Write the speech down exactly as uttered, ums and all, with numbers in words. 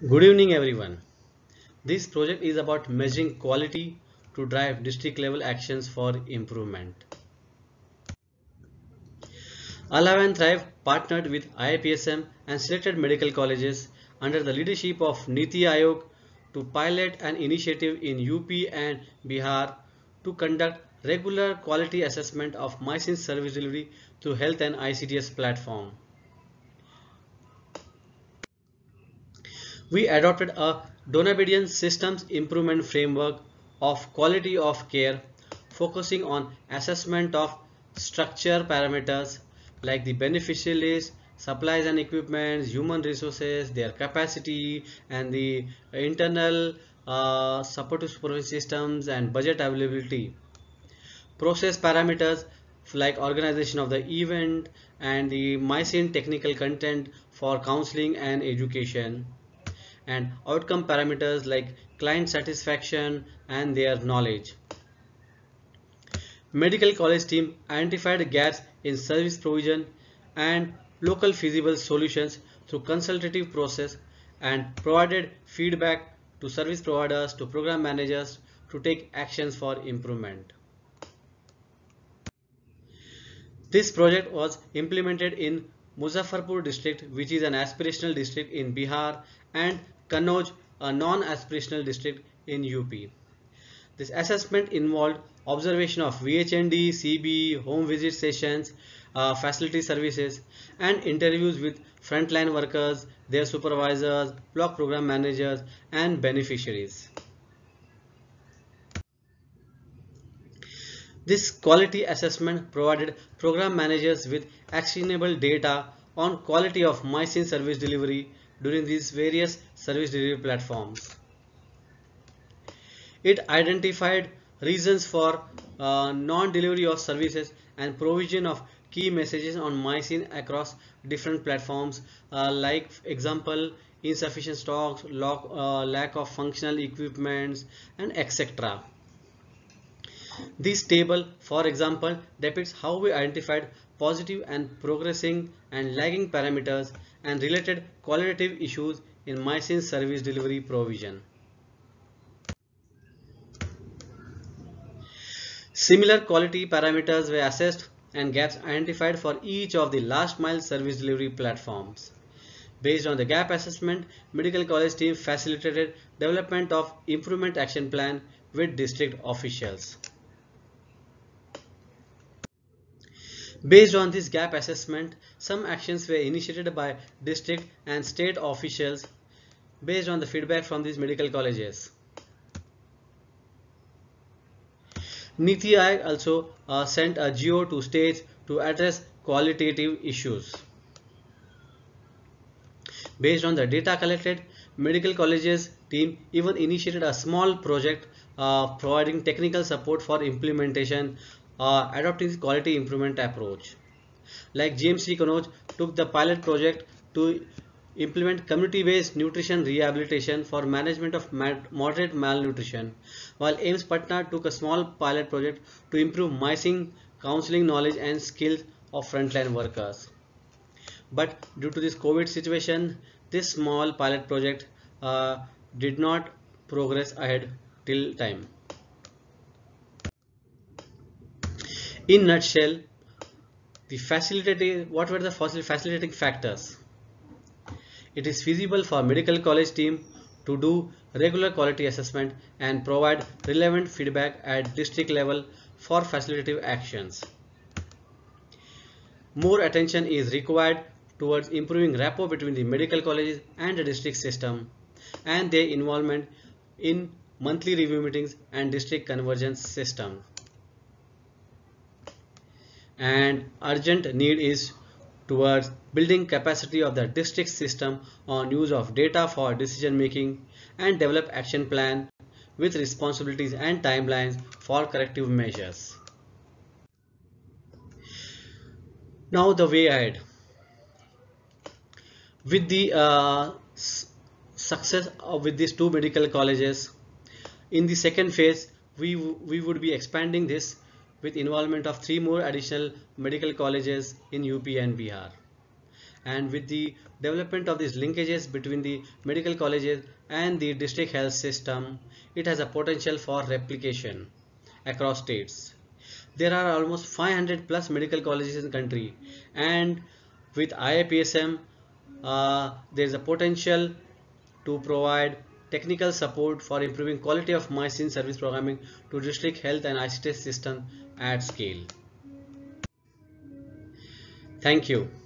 Good evening everyone. This project is about measuring quality to drive district level actions for improvement. Alive and Thrive partnered with I I P S M and selected medical colleges under the leadership of Niti Aayog to pilot an initiative in U P and Bihar to conduct regular quality assessment of MySyn service delivery through health and I C T S platform. We adopted a Donabedian systems improvement framework of quality of care, focusing on assessment of structure parameters like the beneficiaries, supplies and equipment, human resources, their capacity, and the internal uh, supportive supervision systems and budget availability. Process parameters like organization of the event and the MySyn technical content for counseling and education, and outcome parameters like client satisfaction and their knowledge. Medical college team identified gaps in service provision and local feasible solutions through consultative process and provided feedback to service providers to program managers to take actions for improvement. This project was implemented in Muzaffarpur district, which is an aspirational district in Bihar, and Kannauj, a non-aspirational district in U P. This assessment involved observation of V H N D, C B, home visit sessions, uh, facility services, and interviews with frontline workers, their supervisors, block program managers, and beneficiaries. This quality assessment provided program managers with actionable data on quality of MySyn service delivery during these various service delivery platforms. It identified reasons for uh, non-delivery of services and provision of key messages on MySyn across different platforms, uh, like example insufficient stocks, lock, uh, lack of functional equipments, and et cetera. This table, for example, depicts how we identified positive and progressing and lagging parameters and related qualitative issues in MySyn service delivery provision. Similar quality parameters were assessed and gaps identified for each of the last mile service delivery platforms. Based on the gap assessment, medical college team facilitated development of improvement action plan with district officials. Based on this gap assessment, some actions were initiated by district and state officials based on the feedback from these medical colleges. Niti Aayog also uh, sent a G O to states to address qualitative issues. Based on the data collected, medical colleges team even initiated a small project uh, providing technical support for implementation, uh, adopting the quality improvement approach. Like G M C Kannauj took the pilot project to implement community-based nutrition rehabilitation for management of moderate malnutrition, while AIIMS Patna took a small pilot project to improve MySyn counseling knowledge and skills of frontline workers. But due to this COVID situation, this small pilot project uh, did not progress ahead till time. In nutshell, the facilitating what were the facilitating factors? It is feasible for medical college team to do regular quality assessment and provide relevant feedback at district level for facilitative actions. More attention is required towards improving rapport between the medical colleges and the district system and their involvement in monthly review meetings and district convergence system. And urgent need is towards building capacity of the district system on use of data for decision making and develop action plan with responsibilities and timelines for corrective measures. Now the way ahead. With the uh, success of with these two medical colleges, in the second phase we, we would be expanding this with involvement of three more additional medical colleges in U P and Bihar. And with the development of these linkages between the medical colleges and the district health system, it has a potential for replication across states. There are almost five hundred plus medical colleges in the country, and with I I P S M, uh, there is a potential to provide technical support for improving quality of machine service programming to district health and I C T system at scale. Thank you.